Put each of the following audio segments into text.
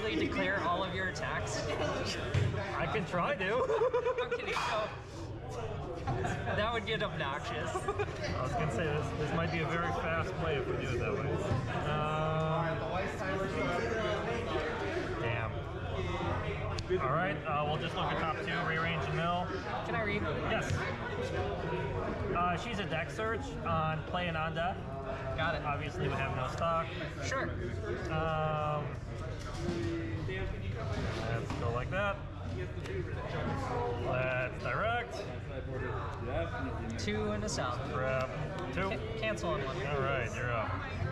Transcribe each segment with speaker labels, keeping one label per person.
Speaker 1: actually declare all of your attacks?
Speaker 2: I can try to.
Speaker 1: I'm kidding. No. That would get obnoxious.
Speaker 2: I was gonna say this might be a very fast play if we do it that way. Damn. All right, we'll just look at top 2, rearrange and mill.
Speaker 1: Can I read?
Speaker 2: Yes. She's a deck search on play and on death.
Speaker 1: Got it.
Speaker 2: Obviously, we have no stock.
Speaker 1: Sure.
Speaker 2: Let's go like that. Let's direct.
Speaker 1: 2 and a south.
Speaker 2: Grab 2.
Speaker 1: Cancel on 1.
Speaker 2: All right, you're up.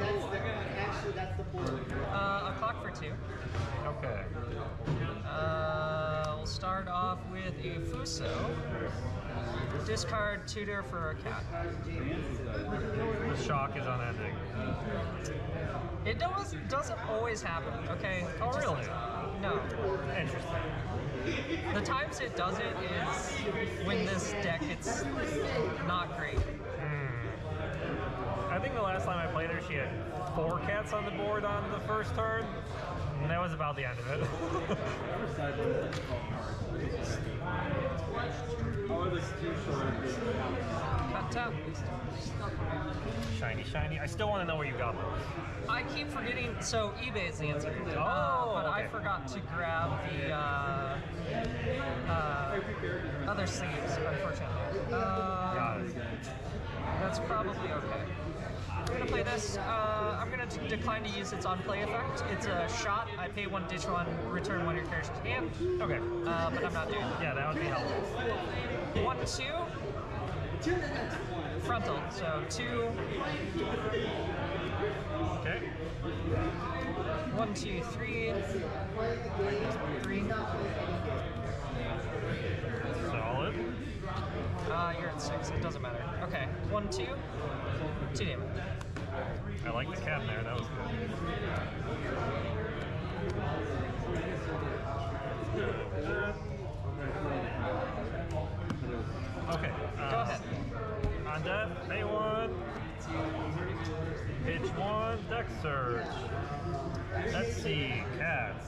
Speaker 1: A clock for 2.
Speaker 2: Okay.
Speaker 1: We'll start off with a Fuso. Discard tutor for a cat.
Speaker 2: The shock is unending.
Speaker 1: It doesn't always happen, okay?
Speaker 2: Oh, really?
Speaker 1: No.
Speaker 2: Interesting.
Speaker 1: The times it doesn't is when this deck it's not great.
Speaker 2: I think the last time I played her, she had 4 cats on the board on the first turn, and that was about the end of it.
Speaker 1: Cut tap.
Speaker 2: Shiny, shiny. I still want to know where you got those.
Speaker 1: I keep forgetting, so eBay is the answer. But
Speaker 2: okay.
Speaker 1: I forgot to grab the other sleeves, unfortunately.
Speaker 2: Got it.
Speaker 1: That's probably okay. We're gonna play this. I'm gonna decline to use its on-play effect. It's a shot. I pay 1 ditch 1, return 1 of your character's hand.
Speaker 2: Okay.
Speaker 1: But I'm not doing that.
Speaker 2: Yeah, that would be helpful.
Speaker 1: 1, 2. Frontal. So 2.
Speaker 2: Okay.
Speaker 1: 1, 2, 3. 3.
Speaker 2: Solid.
Speaker 1: You're at 6. It doesn't matter. Okay. 1, 2. 2 damage.
Speaker 2: I like the cat in there. That was good. Okay.
Speaker 1: Go ahead.
Speaker 2: On death, pay 1. Pitch 1. Deck search. Let's see. Cats.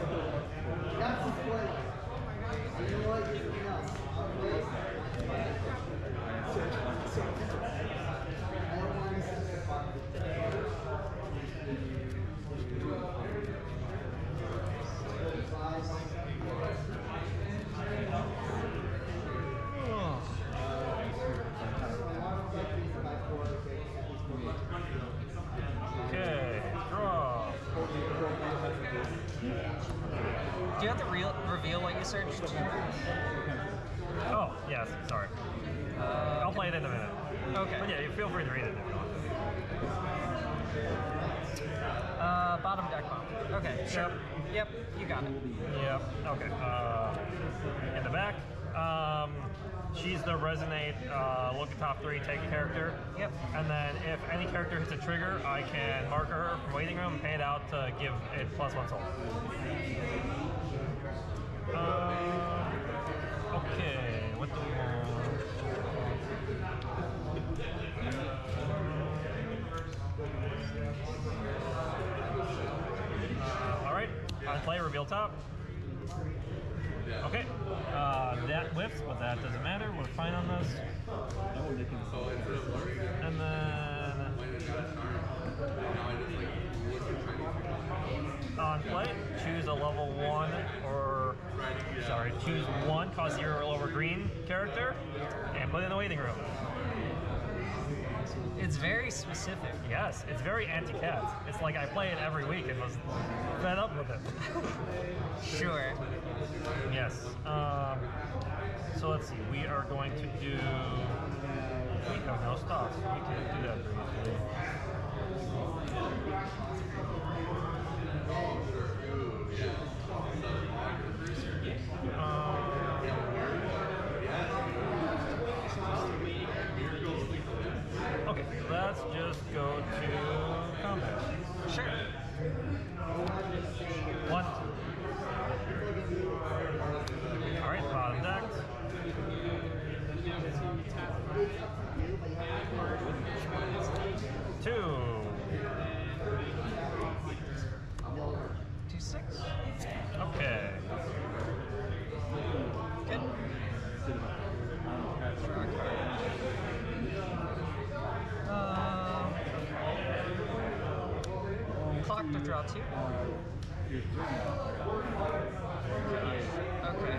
Speaker 2: Okay, draw.
Speaker 1: Do you have to reveal what you searched?
Speaker 2: Oh, yes, sorry. I'll play it in a minute.
Speaker 1: Okay.
Speaker 2: But yeah, you feel free to read it if you want.
Speaker 1: Bottom deck bomb. Okay, sure. Yep, you got it.
Speaker 2: Yep, okay. In the back, she's the resonate, look at top 3, take a character.
Speaker 1: Yep.
Speaker 2: And then if any character hits a trigger, I can marker her from waiting room and pay it out to give it +1 soul. Okay, what do we want? Alright, on play, reveal top. Okay, that whiffs, but that doesn't matter. We're fine on this. And then on play, choose a level 1 or, sorry, choose 1, cost 0 or lower green character, and put it in the waiting room.
Speaker 1: It's very specific.
Speaker 2: Yes, it's very anti-cat. It's like I play it every week and was fed up with it.
Speaker 1: Sure.
Speaker 2: Yes. So let's see. We are going to do. We have no stops. We can't do that very easily. Okay, let's just go to combat.
Speaker 1: Sure.
Speaker 2: 1. Alright, bottom deck. 2.
Speaker 1: 2, 6. to draw 2. Okay.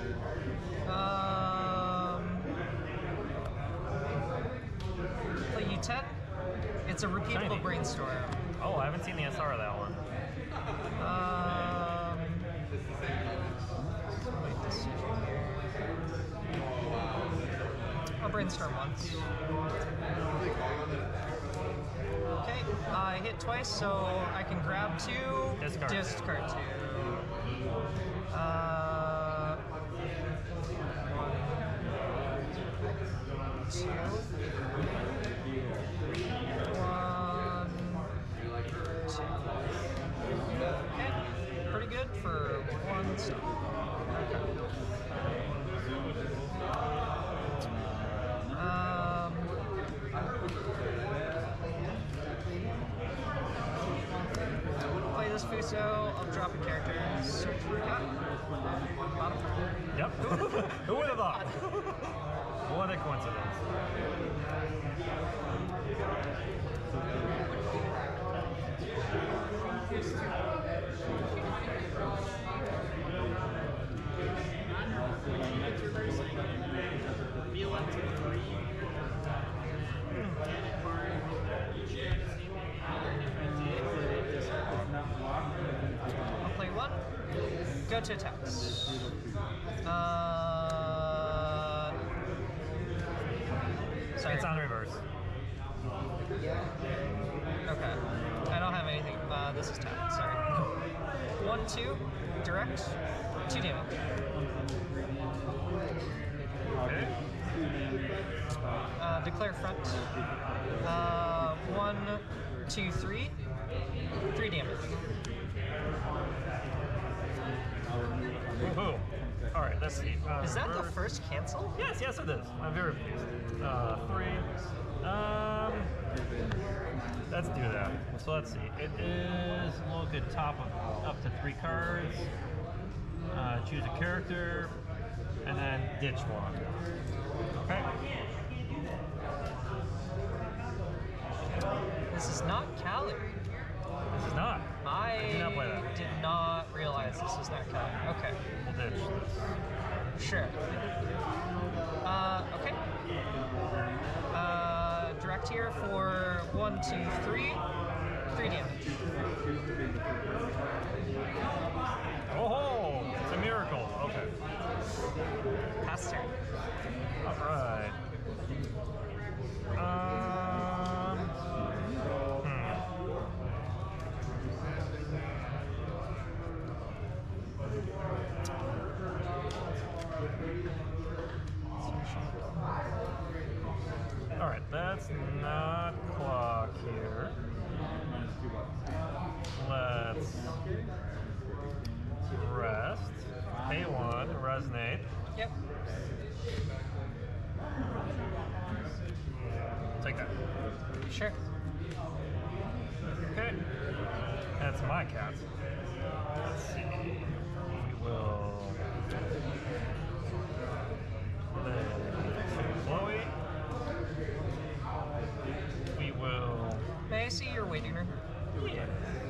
Speaker 1: Play U10. It's a repeatable
Speaker 2: Shiny.
Speaker 1: brainstorm.
Speaker 2: Oh, I haven't seen the SR of that one.
Speaker 1: Wait, decision here. I'll brainstorm once. Okay, I hit twice, so I can grab 2, discard 2. Two. 1, 2. Okay, pretty good for 1 step. Play this Fuso, I'll drop a character, search for a bottom.
Speaker 2: Yep. Who would have thought? What a coincidence.
Speaker 1: I'll play 1, go to attacks. Sorry.
Speaker 2: It's on reverse.
Speaker 1: Okay. I don't have anything. This is tapped, sorry. 1, 2, direct, 2 damage.
Speaker 2: Okay.
Speaker 1: Declare front. 1, 2, 3. 3 damage.
Speaker 2: Woohoo. Alright, let's see.
Speaker 1: Is that the first cancel?
Speaker 2: Yes, yes it is. I'm very pleased. 3. Let's do that. So let's see. It is look at top of up to 3 cards. Choose a character, and then ditch 1. Okay.
Speaker 1: This is not Cali.
Speaker 2: This is not.
Speaker 1: I
Speaker 2: did not play that.
Speaker 1: did not realize this was not Cali. Okay.
Speaker 2: We'll ditch this.
Speaker 1: Sure. Okay. Direct here for 1, 2, 3. 3 damage.
Speaker 2: Oh, it's a miracle. Okay.
Speaker 1: Pass turn.
Speaker 2: All right. All right, that's not clock here. Let's rest. Pay 1, resonate.
Speaker 1: Yep.
Speaker 2: Take that.
Speaker 1: Sure.
Speaker 2: Okay. That's my cat. Let's see. We will play Chloe. We will.
Speaker 1: May I see your waiting room?
Speaker 2: Yeah.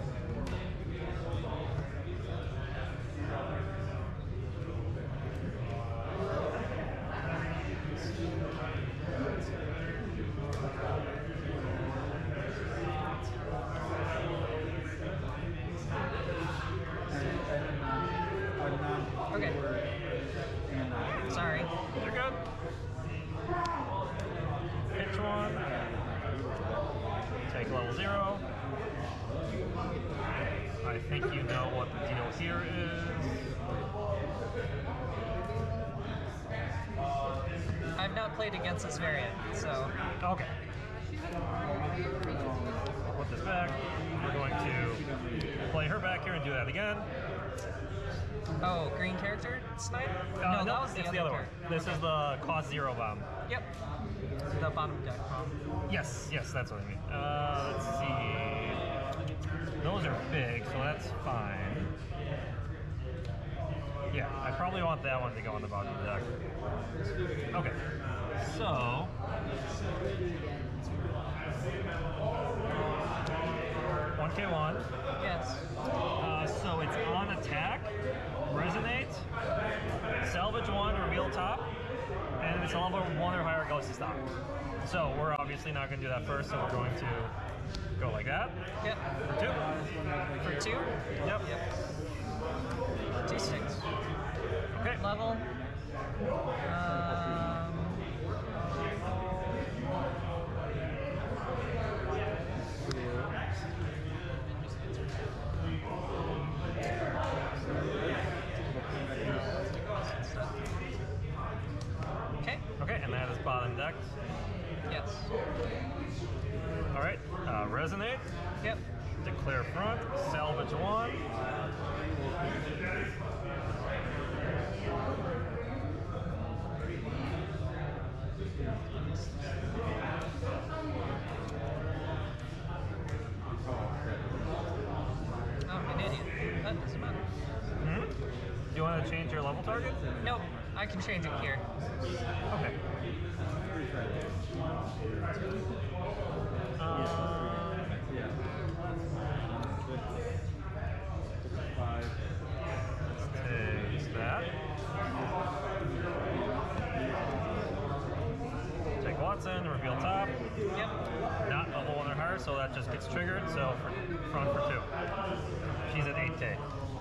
Speaker 1: Okay. Sorry.
Speaker 2: You're good. Pitch 1. Take level 0. I think you know what the deal here is.
Speaker 1: I've not played against this variant, so.
Speaker 2: Okay. I'll put this back. We're going to play her back here and do that again.
Speaker 1: Oh, green character snipe? No, that was
Speaker 2: it's the other one. This is the cost 0 bomb.
Speaker 1: Yep. The bottom deck bomb.
Speaker 2: Yes, yes, that's what I mean. Let's see. Those are big, so that's fine. Yeah, I probably want that one to go on the bottom of the deck. Okay, so 1K1.
Speaker 1: Yeah,
Speaker 2: it's a level 1 or higher, goes to stop. So we're obviously not going to do that first, so we're going to go like that.
Speaker 1: Yep.
Speaker 2: For 2.
Speaker 1: For 2?
Speaker 2: Yep.
Speaker 1: 2-6.
Speaker 2: Okay.
Speaker 1: Level. Okay.
Speaker 2: Okay, and that is bottom decked.
Speaker 1: Yes.
Speaker 2: All right. Resonate.
Speaker 1: Yep.
Speaker 2: Declare front. Salvage 1.
Speaker 1: I'm an idiot. That doesn't matter.
Speaker 2: Mm-hmm. Do you want to change your level target?
Speaker 1: Nope. I can change it here.
Speaker 2: Okay. Takes that. Take Watson, reveal top.
Speaker 1: Yep.
Speaker 2: Not level 1 or higher, so that just gets triggered. So for front for 2. She's at 8K.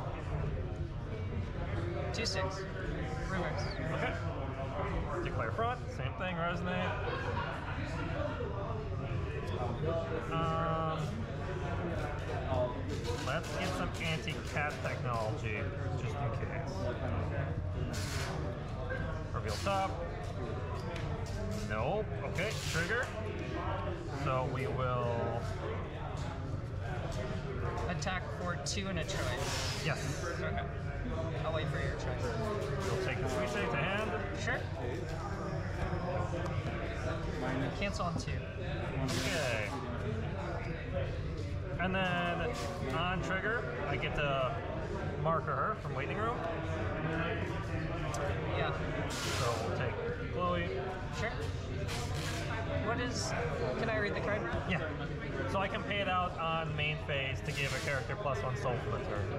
Speaker 1: 2-6. Reverse.
Speaker 2: Okay. Declare front, same thing, resonate. Let's get some anti-cat technology, just in case. Reveal top. Nope. Okay, trigger. So we will
Speaker 1: Attack for 2 and a choice.
Speaker 2: yes.
Speaker 1: Okay. I'll wait for your choice.
Speaker 2: We'll take the sweet save to hand.
Speaker 1: Sure. Cancel on 2.
Speaker 2: Okay. And then on trigger, I get to marker her from waiting room.
Speaker 1: Yeah.
Speaker 2: So we'll take Chloe.
Speaker 1: Sure. What is... Can I read the card?
Speaker 2: Yeah. So I can pay it out on main phase to give a character +1 soul for the turn.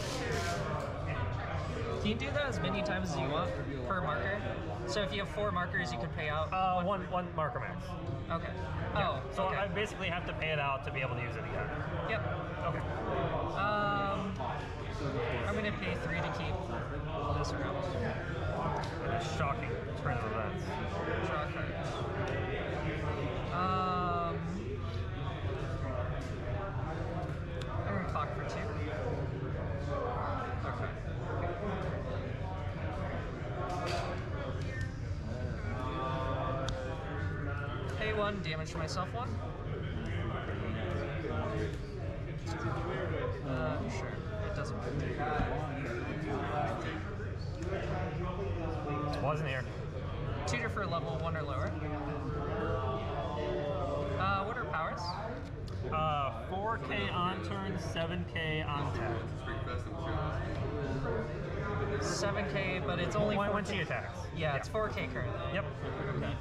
Speaker 1: Can you do that as many times as you want per marker? So if you have 4 markers, you can pay out...
Speaker 2: One marker max.
Speaker 1: Okay.
Speaker 2: Yeah.
Speaker 1: Oh,
Speaker 2: So
Speaker 1: okay.
Speaker 2: I basically have to pay it out to be able to use it again.
Speaker 1: Yep.
Speaker 2: Okay.
Speaker 1: I'm going to pay 3 to keep this around.
Speaker 2: Shocking turn of events.
Speaker 1: Draw cards. I'm going to clock for 2. Okay. Pay 1, damage myself 1. Sure. It doesn't matter.
Speaker 2: Wasn't here.
Speaker 1: Tutor for level 1 or lower. What are powers?
Speaker 2: 4K on turn, 7K on tap.
Speaker 1: 7K, but it's only
Speaker 2: When she attacks.
Speaker 1: Yeah, it's 4K currently.
Speaker 2: Yep.
Speaker 1: Okay.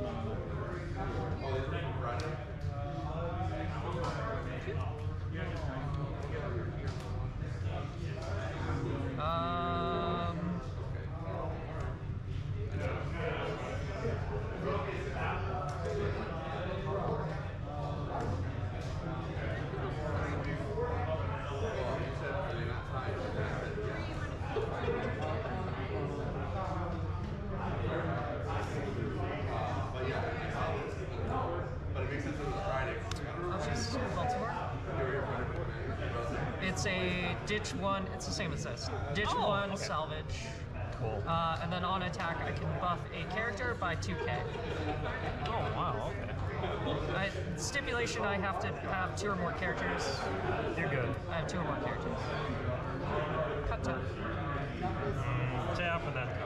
Speaker 1: It's a ditch 1. It's the same as this. Ditch 1,
Speaker 2: okay.
Speaker 1: salvage.
Speaker 2: Cool.
Speaker 1: And then on attack, I can buff a character by 2K.
Speaker 2: Oh, wow, okay.
Speaker 1: Stipulation, I have to have 2 or more characters.
Speaker 2: You're good.
Speaker 1: I have 2 or more characters. Cut tap.
Speaker 2: Tap and then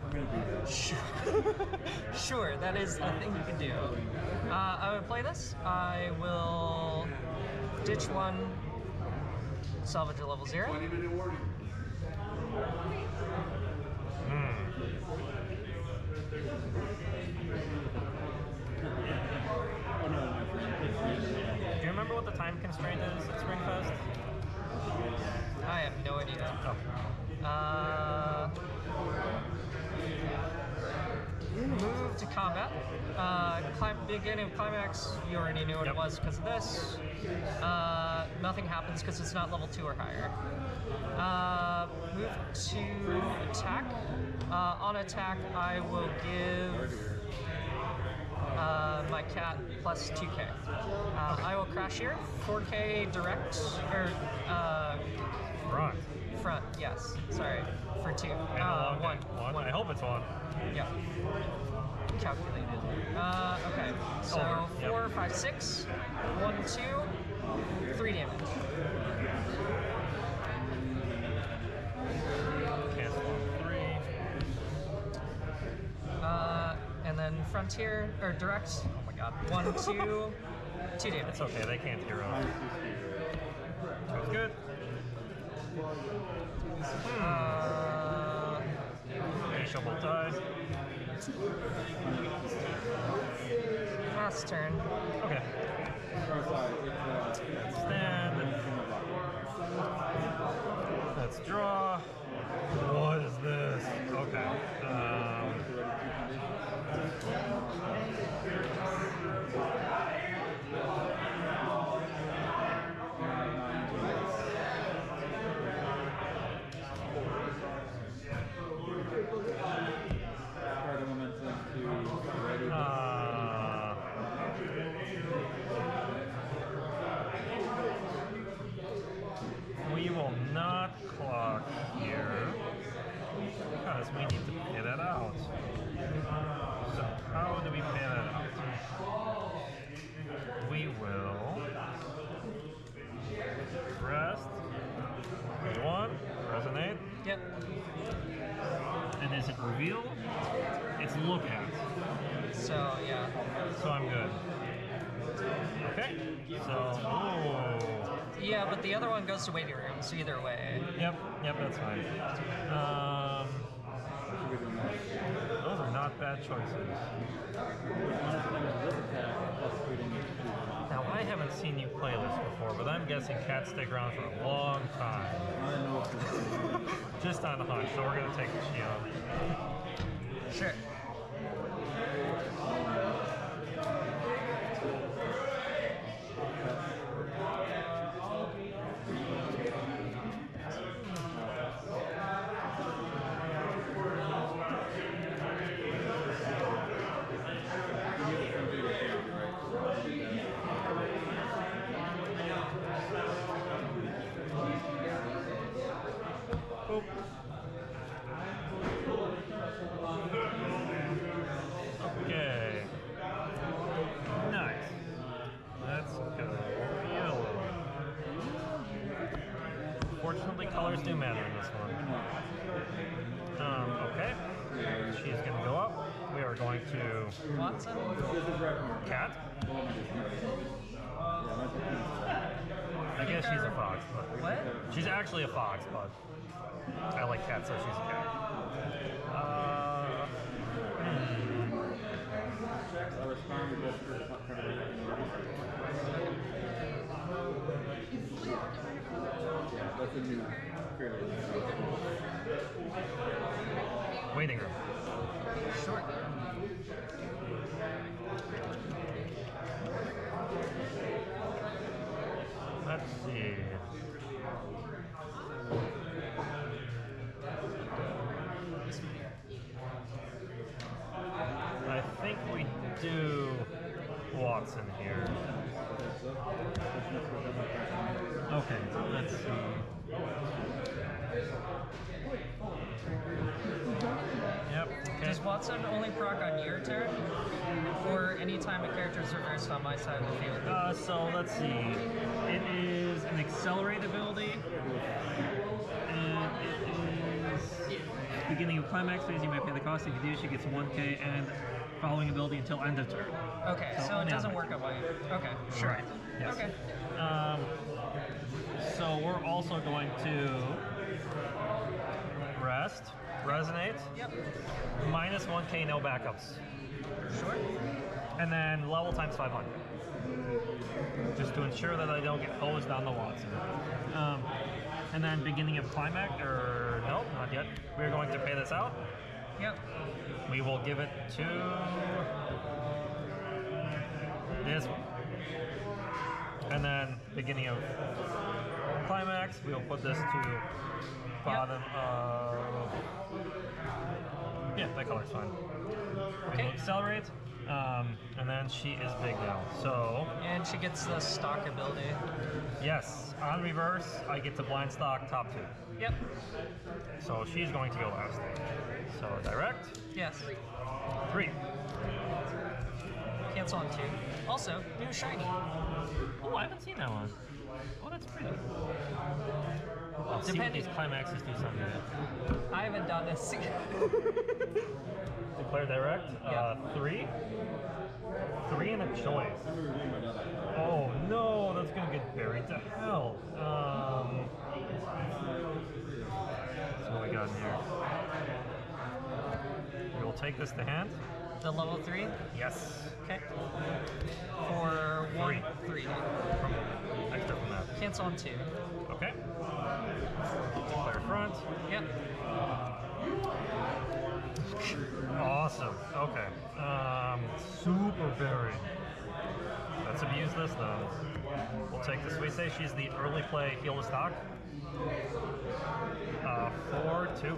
Speaker 1: Sure, that is a thing you can do. I would play this. I will ditch 1, salvage a level 0.
Speaker 2: Do you remember what the time constraint is at Springfest?
Speaker 1: I have no idea.
Speaker 2: Oh.
Speaker 1: Move to combat. Beginning of climax, you already knew what it was because of this. Nothing happens because it's not level 2 or higher. Move to attack. On attack, I will give my cat plus 2k. I will crash here. 4k direct, or front, yes. Sorry, for 2. One.
Speaker 2: I hope it's 1.
Speaker 1: Yeah. Calculated. Okay, so 4, 5, 6. 1, 2. 3 damage.
Speaker 2: Cancel 3.
Speaker 1: And then frontier, or direct. Oh my god. 1, 2. 2 damage.
Speaker 2: It's okay, they can't hero. That's good. Shuffle ties.
Speaker 1: Last turn.
Speaker 2: Okay. Stand. Let's draw. What is this? Okay. We will not clock here because we need to pay that out. So how do we pay that out? We will rest. One, resonate.
Speaker 1: Yep.
Speaker 2: And is it reveal? It's look at.
Speaker 1: So yeah.
Speaker 2: So I'm good. Okay. So
Speaker 1: yeah, but the other one goes to waiting room, so either way.
Speaker 2: Yep, that's fine. Those are not bad choices. Now, I haven't seen you play this before, but I'm guessing cats stick around for a long time. Just on the hunch, so we're going to take the shield.
Speaker 1: Sure.
Speaker 2: Okay. Nice. Let's go yellow. Fortunately, colors do matter in this one. Okay. She's going to go up. We are going to...
Speaker 1: Watson?
Speaker 2: Cat. I guess she's a fox, but...
Speaker 1: What?
Speaker 2: She's actually a fox, but... I like cats, so she's a cat. Waiting room.
Speaker 1: Sure.
Speaker 2: Let's see. I think we do Watson here. Okay, let's see. Yep. Okay.
Speaker 1: Does Watson only proc on your turn? Or anytime a character is reversed on my side of the field?
Speaker 2: So let's see. It is an accelerate ability. And it is beginning of climax phase, you might pay the cost. If you do, she gets 1k and following ability until end of turn.
Speaker 1: Okay, so it doesn't work on my... Okay, sure.
Speaker 2: Right. Yes.
Speaker 1: Okay.
Speaker 2: So we're also going to rest, resonate,
Speaker 1: Yep.
Speaker 2: minus 1k, no backups.
Speaker 1: Sure.
Speaker 2: And then level times 500. Just to ensure that I don't get hosed on the Watson. And then beginning of climax, or no, not yet. We're going to pay this out.
Speaker 1: Yep.
Speaker 2: We will give it to this one. And then beginning of climax, we'll put this to bottom of... Yeah, that color's fine.
Speaker 1: Okay.
Speaker 2: We'll accelerate, and then she is big now. So...
Speaker 1: And she gets the stock ability.
Speaker 2: Yes, on reverse, I get to blind stock top 2.
Speaker 1: Yep.
Speaker 2: So she's going to go last. So direct.
Speaker 1: Yes.
Speaker 2: 3.
Speaker 1: Cancel on 2. Also, new shiny.
Speaker 2: Oh, I haven't seen that one. Oh, that's pretty. I'll see what these climaxes do someday.
Speaker 1: I haven't done this.
Speaker 2: Declare direct. 3. 3 and a choice. Oh no, that's gonna get buried to hell. So what we got in here? We will take this to hand.
Speaker 1: The level 3?
Speaker 2: Yes.
Speaker 1: Okay. For 1, 3.
Speaker 2: Extra from that.
Speaker 1: Cancel on 2.
Speaker 2: Okay. Declare front.
Speaker 1: Yep.
Speaker 2: Awesome. Okay. Super berry. Let's abuse this though. We'll take this. We say she's the early play heal to stock. 4, 2.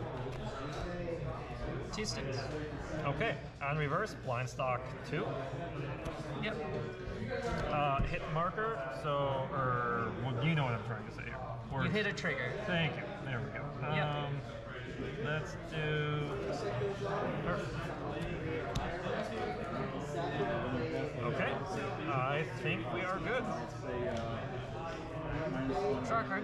Speaker 1: 2 sticks.
Speaker 2: Okay. On reverse, blind stock 2.
Speaker 1: Yep.
Speaker 2: Hit marker. So, well, you know what I'm trying to say here.
Speaker 1: You hit a trigger.
Speaker 2: Thank you. There we go.
Speaker 1: Yep.
Speaker 2: Let's do her. Okay. I think we are good.
Speaker 1: Draw a card.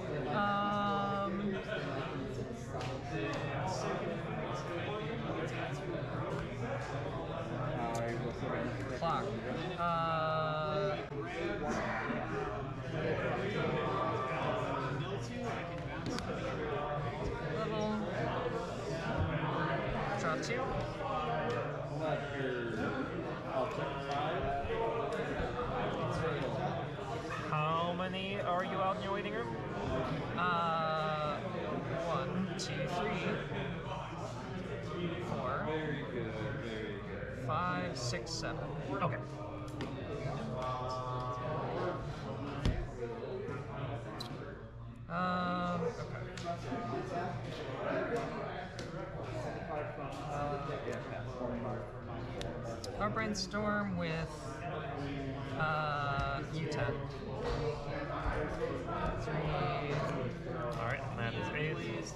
Speaker 1: Clock. Level. Draw 2.
Speaker 2: How many are you out in your waiting room?
Speaker 1: 1, 2, 3, 4, 5, 6, 7.
Speaker 2: Okay.
Speaker 1: Our brainstorm with U10. 3.
Speaker 2: Alright, and that is 8.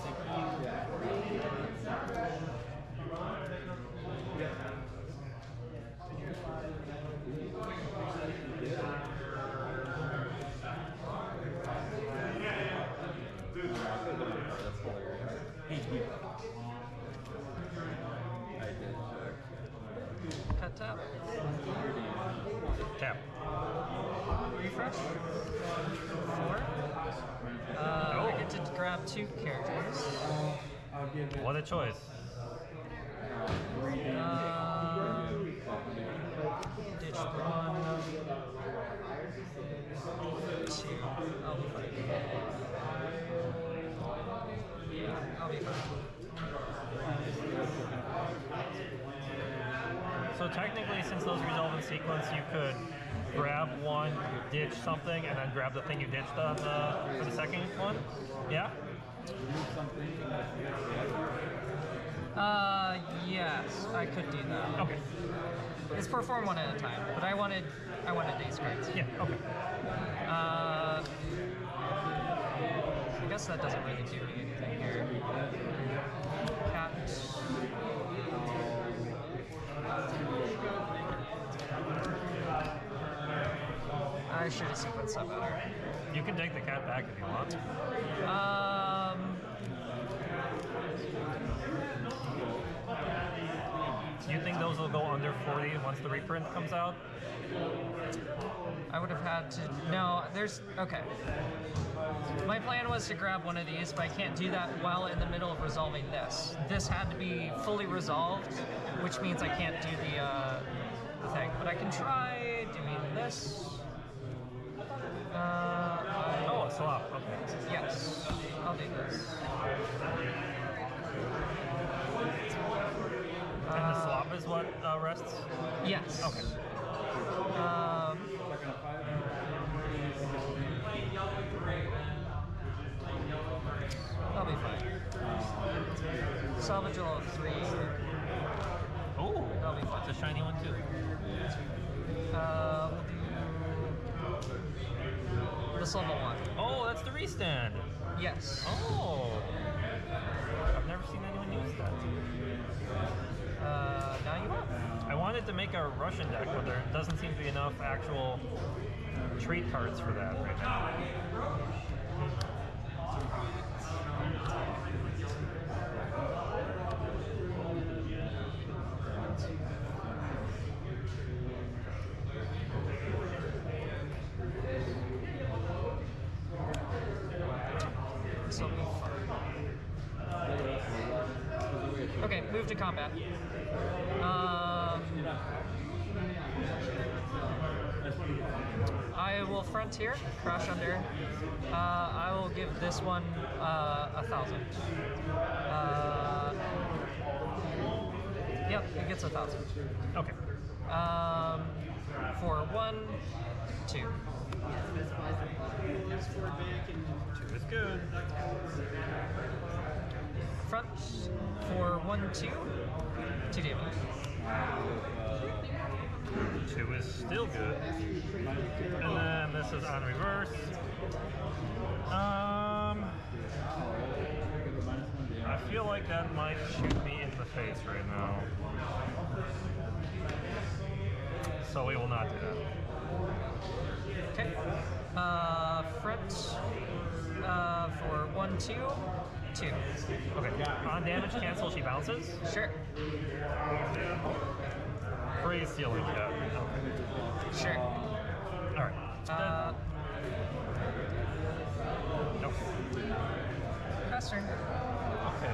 Speaker 1: Cut tap.
Speaker 2: Tap.
Speaker 1: Refresh. 4. I get to grab 2 characters.
Speaker 2: What a choice.
Speaker 1: Ditch 1. 2. I'll be fine. I'll be fine.
Speaker 2: So technically, since those resolve in sequence, you could grab one, ditch something, and then grab the thing you ditched on for the second one? Yeah?
Speaker 1: Yes, I could do that.
Speaker 2: Okay.
Speaker 1: It's perform one at a time, but I wanted these cards.
Speaker 2: Yeah, okay.
Speaker 1: I guess that doesn't really do anything here. Cat. I should have sequenced that better.
Speaker 2: You can take the cat back if you want. Do you think those will go under 40 once the reprint comes out?
Speaker 1: I would have had to... No, there's... Okay. My plan was to grab one of these, but I can't do that while in the middle of resolving this. This had to be fully resolved, which means I can't do the thing. But I can try doing this.
Speaker 2: Oh, a swap. Okay.
Speaker 1: Yes. I'll do this.
Speaker 2: And the swap is what rests?
Speaker 1: Yes.
Speaker 2: Okay.
Speaker 1: I'll be fine. Salvage level 3.
Speaker 2: Oh,
Speaker 1: That'll be fine.
Speaker 2: it's a shiny one too.
Speaker 1: We'll do this level 1.
Speaker 2: Oh, that's the restand.
Speaker 1: Yes.
Speaker 2: Oh. I've never seen anyone use that.
Speaker 1: Now you have.
Speaker 2: I wanted to make a Russian deck, but there doesn't seem to be enough actual trait cards for that right now.
Speaker 1: So, okay, move to combat. I will frontier, crash under. I will give this one 1,000. Yep, it gets 1,000.
Speaker 2: Okay.
Speaker 1: For 1, 2.
Speaker 2: 2 is good.
Speaker 1: Front for 1, 2. 2 damage.
Speaker 2: 2 is still good. And then this is on reverse. I feel like that might shoot me in the face right now. So we will not do that.
Speaker 1: Okay. Front for 1, 2, 2.
Speaker 2: Okay. On damage cancel, she bounces.
Speaker 1: Sure.
Speaker 2: Freeze ceiling cat.
Speaker 1: Sure.
Speaker 2: Alright. Nope.
Speaker 1: Pass turn.
Speaker 2: Okay.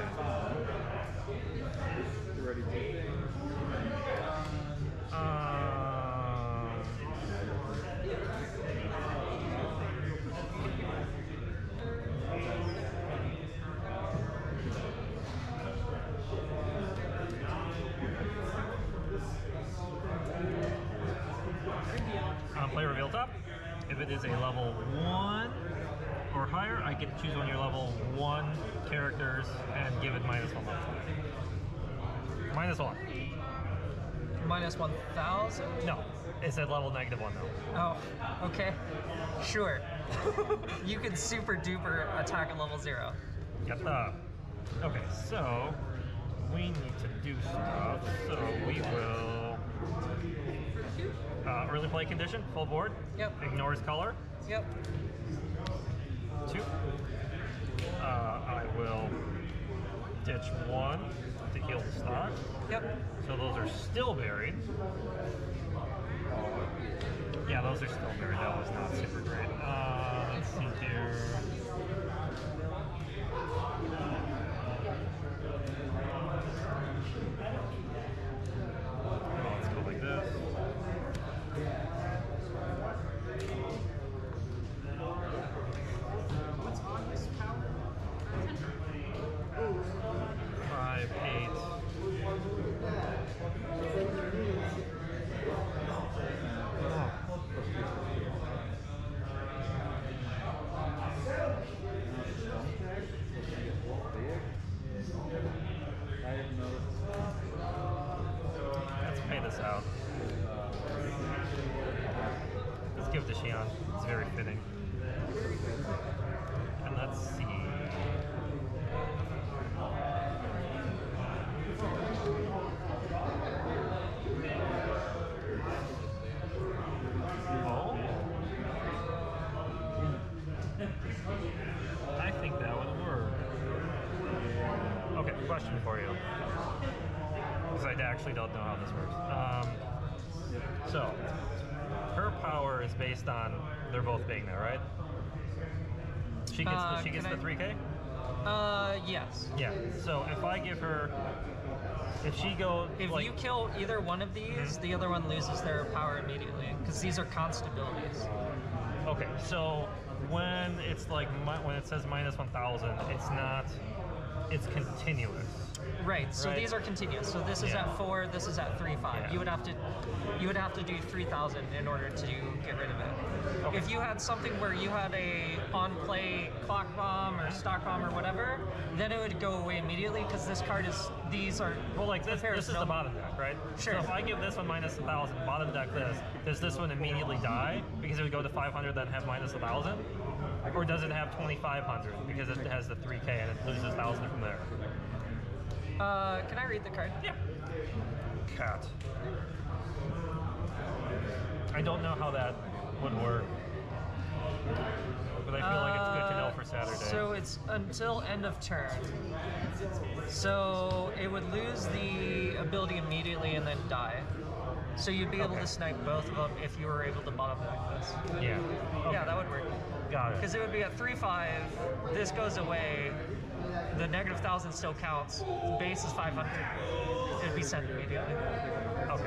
Speaker 2: Play reveal top. If it is a level 1 or higher, I get to choose one of your level 1 characters and give it -1 modifier. -1.
Speaker 1: Minus 1,000?
Speaker 2: No, it said level -1 though.
Speaker 1: Oh, okay. Sure. You can super duper attack at level 0.
Speaker 2: Yatta. Okay, so we need to do stuff. So we will early play condition, full board.
Speaker 1: Yep.
Speaker 2: Ignores color.
Speaker 1: Yep.
Speaker 2: 2. I will ditch 1 to heal the stock.
Speaker 1: Yep.
Speaker 2: So those are still buried. Yeah, those are still buried. That was not super great. Let's see here. Let's go like this.
Speaker 3: What's on this power?
Speaker 2: 5, 8. Let's pay this out. Let's give it to Xi'an. It's very fitting. And let's see. Oh. I think that would work. Okay, question for you. Because I actually don't know how this works. So, her power is based on they're both being there, right? She gets the 3K?
Speaker 1: Yes.
Speaker 2: Yeah. So if I give her, if she goes,
Speaker 1: If
Speaker 2: like,
Speaker 1: you kill either one of these, the other one loses their power immediately, because these are constant abilities.
Speaker 2: okay, so when it's like when it says -1,000, it's not, it's continuous.
Speaker 1: Right. So
Speaker 2: right?
Speaker 1: these are continuous. So this is
Speaker 2: Yeah.
Speaker 1: at 4. This is at 3.5.
Speaker 2: Yeah.
Speaker 1: You would have to do 3,000 in order to get rid of it.
Speaker 2: Okay.
Speaker 1: If you had something where you had a on-play clock bomb or stock bomb or whatever, then it would go away immediately because this card is. These are.
Speaker 2: Well, like this is the bottom deck, right?
Speaker 1: Sure.
Speaker 2: So if I give this one minus 1,000, bottom deck this, does this one immediately die because it would go to 500 then have minus 1,000? Or does it have 2,500 because it has the 3K and it loses 1,000 from there?
Speaker 1: Can I read the card?
Speaker 2: Yeah. Cat. I don't know how that would work, but I feel like it's good to know for Saturday.
Speaker 1: So it's until end of turn. So it would lose the ability immediately and then die. So you'd be able to snipe both of them if you were able to bottom deck this.
Speaker 2: Yeah. Okay.
Speaker 1: Yeah, that would work.
Speaker 2: Got it.
Speaker 1: Because it would be at 3.5. This goes away. The negative 1,000 still counts. Base is 500. It'd be sent immediately.
Speaker 2: Okay.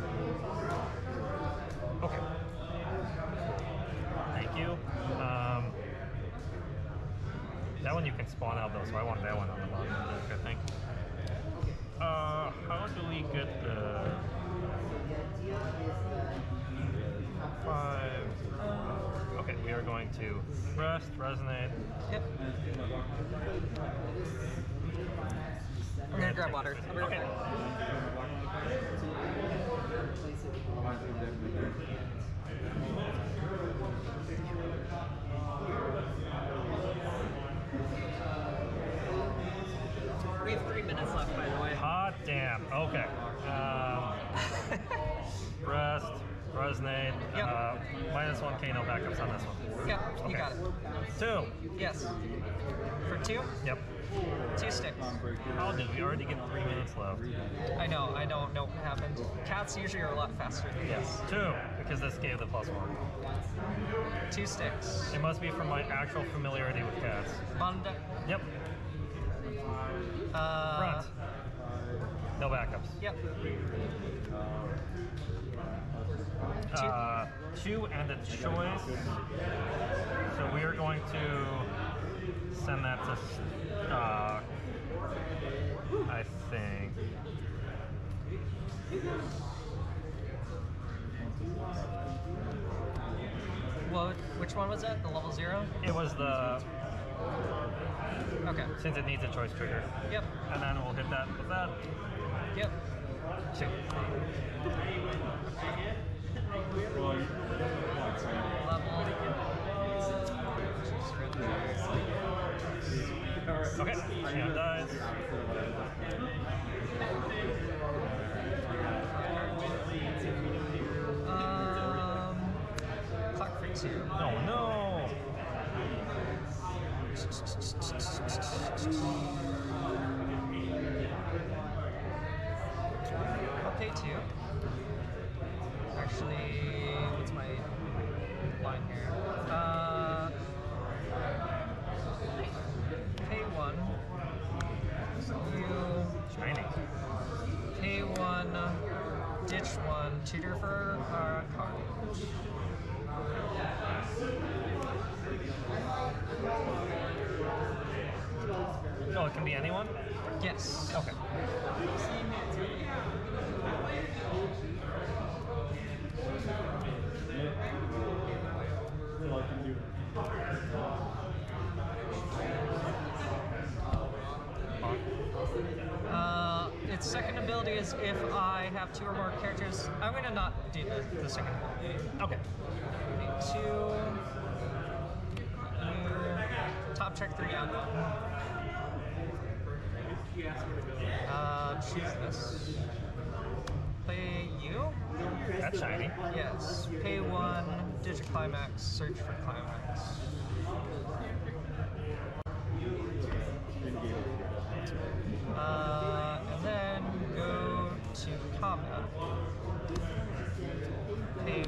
Speaker 2: Okay. Thank you. That one you can spawn out though, so I want that one on the bottom. I think. How do we get the 5? Okay, we are going to rest, resonate.
Speaker 1: Yep. I'm gonna grab water.
Speaker 2: Okay.
Speaker 1: We have 3 minutes left, by the way.
Speaker 2: Hot damn. Okay. Rest, resonate.
Speaker 1: Yep.
Speaker 2: Minus 1K, no backups on this one.
Speaker 1: Yep, you
Speaker 2: Okay.
Speaker 1: got it.
Speaker 2: 2.
Speaker 1: Yes. For 2?
Speaker 2: Yep.
Speaker 1: 2 sticks.
Speaker 2: How did we already get 3 minutes left?
Speaker 1: I know, I don't know what happened. Cats usually are a lot faster than
Speaker 2: Yes. 2, because this gave the +1.
Speaker 1: 2 sticks.
Speaker 2: It must be from my actual familiarity with cats.
Speaker 1: Bottom deck.
Speaker 2: Yep. Front. No backups.
Speaker 1: Yep.
Speaker 2: 2 and a choice. So we are going to send that to stock, I think.
Speaker 1: Well, which one was that? The level 0?
Speaker 2: It was the,
Speaker 1: Okay.
Speaker 2: since it needs a choice trigger.
Speaker 1: Yep.
Speaker 2: And then we'll hit that with that.
Speaker 1: Yep.
Speaker 2: 2. Okay, and dies.
Speaker 1: Clock for 2.
Speaker 2: Oh no!
Speaker 1: I'll pay 2. Actually, what's my line here? Pay 1. You
Speaker 2: Shiny.
Speaker 1: pay 1, ditch 1, tutor for card.
Speaker 2: Oh, it can be anyone?
Speaker 1: Yes.
Speaker 2: Okay.
Speaker 1: Its second ability is if I have 2 or more characters. I'm going to not do the second ability.
Speaker 2: Okay.
Speaker 1: 2. Top check 3 out. Choose this. Play you?
Speaker 2: That's shiny.
Speaker 1: Yes. Pay 1, digit climax, search for climax. And then go to combat. Pay 1.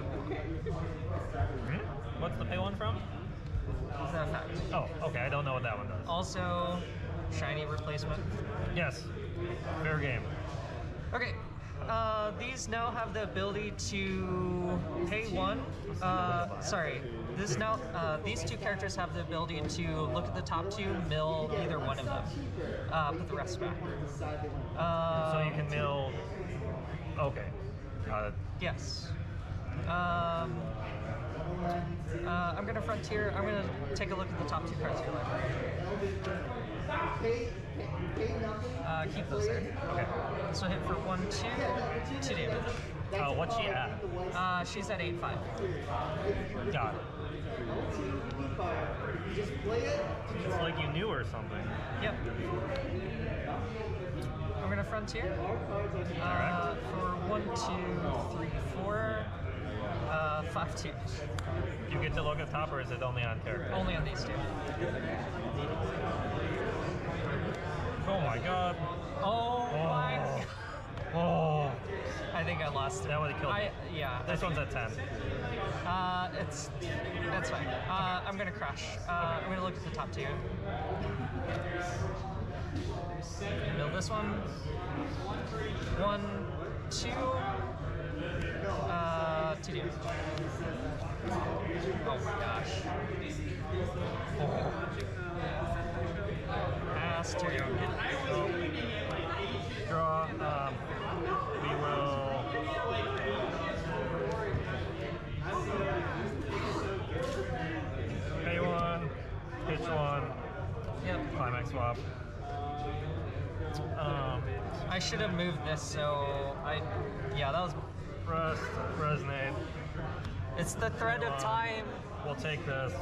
Speaker 2: What's the pay one from?
Speaker 1: The effect.
Speaker 2: Oh, okay. I don't know what that one does.
Speaker 1: Also, shiny replacement.
Speaker 2: Yes. Fair game.
Speaker 1: Okay. these now have the ability to pay one. Sorry, these two characters have the ability to look at the top two, mill either one of them, put the rest back.
Speaker 2: So you can mill. Okay.
Speaker 1: Yes. I'm gonna frontier. I'm gonna take a look at the top two cards of your library. Keep those there.
Speaker 2: Okay.
Speaker 1: So hit for 2 damage.
Speaker 2: What's she at?
Speaker 1: She's at 8/5.
Speaker 2: Got it. It's like you knew or something.
Speaker 1: Yep. I'm gonna frontier. For 1, 2, 3, 4, 5 2.
Speaker 2: You get to look at top, or is it only on character?
Speaker 1: Only on these two.
Speaker 2: Oh my god.
Speaker 1: Oh my god.
Speaker 2: Oh.
Speaker 1: I think I lost it.
Speaker 2: That would have killed me.
Speaker 1: Yeah.
Speaker 2: This one's at 10.
Speaker 1: That's fine. I'm gonna crash. I'm gonna look at the top two. Mill this one. 1, 2. 2 damage. Oh my gosh. Pass turn.
Speaker 2: Draw. We will. Pay one. Pitch one.
Speaker 1: Yep.
Speaker 2: Climax swap.
Speaker 1: I should have moved this, so yeah, that was.
Speaker 2: Resonate.
Speaker 1: It's the thread of time.
Speaker 2: We'll take this.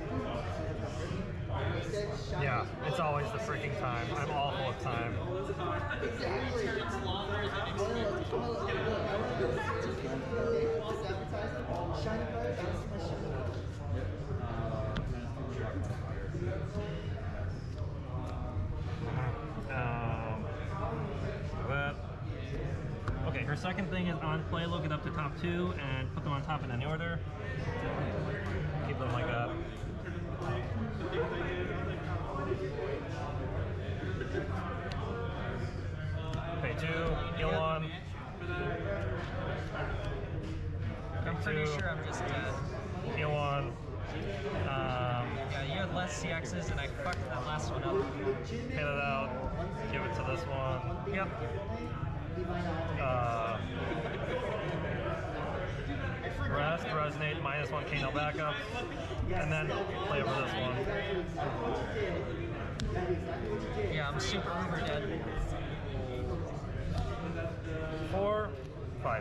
Speaker 2: Yeah, it's always the freaking time. I'm awful at time. Okay, her second thing is on play, look it up to top two and put them on top in any order. Keep them like that. Pay 2, heal 1.
Speaker 1: I'm pretty sure I'm just dead.
Speaker 2: Heal 1.
Speaker 1: Yeah, you had less CXs and I fucked that last one up.
Speaker 2: Hit it out. Give it to this one.
Speaker 1: Yep.
Speaker 2: Resonate, -1 Kano backup, and then play over this one.
Speaker 1: Yeah, I'm super uber dead.
Speaker 2: 4, 5.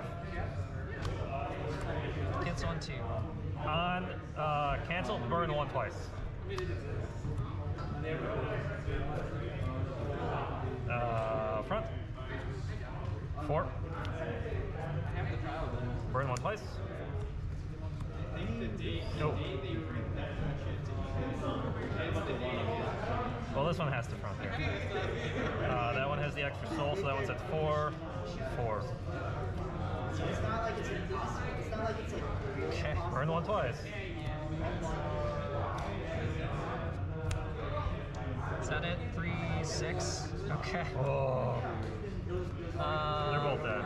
Speaker 1: Cancel on 2.
Speaker 2: On cancel, burn 1 twice. Front. 4. Burn 1 twice. Go. Well, this one has to front here. That one has the extra soul, so that one's at 4. 4. Okay, burn 1 twice.
Speaker 1: Is that it? 3, 6? Okay.
Speaker 2: Oh. They're both dead.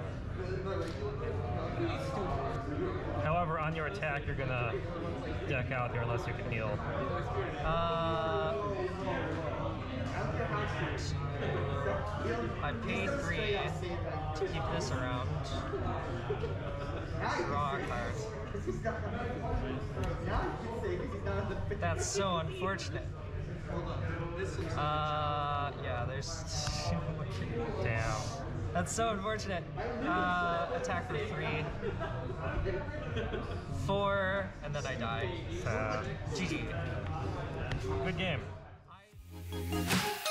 Speaker 2: However, on your attack, you're gonna deck out here unless you can heal.
Speaker 1: I paid 3 to keep this around. Draw a card. That's so unfortunate. Yeah, there's...
Speaker 2: Damn.
Speaker 1: That's so unfortunate. Attack for 3. 4, and then I die.
Speaker 2: Sad.
Speaker 1: GG.
Speaker 2: Good game.